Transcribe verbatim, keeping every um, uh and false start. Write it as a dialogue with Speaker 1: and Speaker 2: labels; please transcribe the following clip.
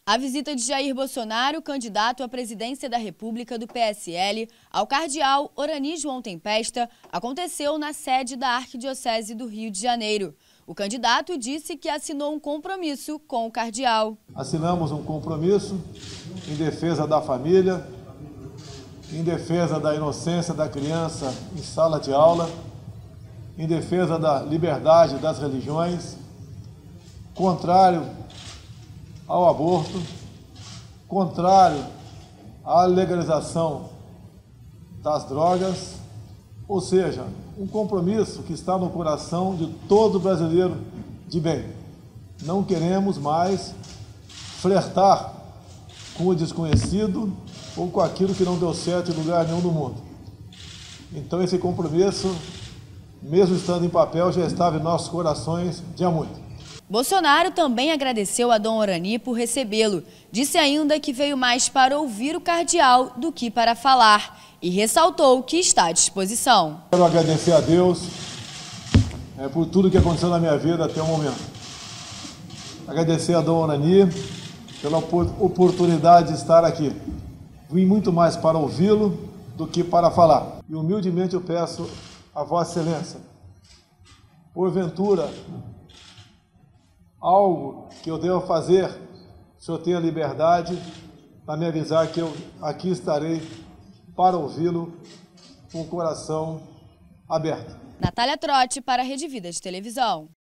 Speaker 1: A visita de Jair Bolsonaro, candidato à presidência da República do P S L, ao cardeal Orani João Tempesta, aconteceu na sede da Arquidiocese do Rio de Janeiro. O candidato disse que assinou um compromisso com o cardeal.
Speaker 2: Assinamos um compromisso em defesa da família, em defesa da inocência da criança em sala de aula, em defesa da liberdade das religiões, contrário ao aborto, contrário à legalização das drogas, ou seja, um compromisso que está no coração de todo brasileiro de bem. Não queremos mais flertar com o desconhecido ou com aquilo que não deu certo em lugar nenhum do mundo. Então esse compromisso, mesmo estando em papel, já estava em nossos corações de há muito.
Speaker 1: Bolsonaro também agradeceu a Dom Orani por recebê-lo. Disse ainda que veio mais para ouvir o cardeal do que para falar e ressaltou que está à disposição.
Speaker 2: Quero agradecer a Deus é, por tudo que aconteceu na minha vida até o momento. Agradecer a Dom Orani pela oportunidade de estar aqui. Vim muito mais para ouvi-lo do que para falar. E humildemente eu peço a Vossa Excelência, porventura, algo que eu devo fazer, o senhor tenha liberdade para me avisar que eu aqui estarei para ouvi-lo com o coração aberto.
Speaker 1: Natália Trotti para a Rede Vida de Televisão.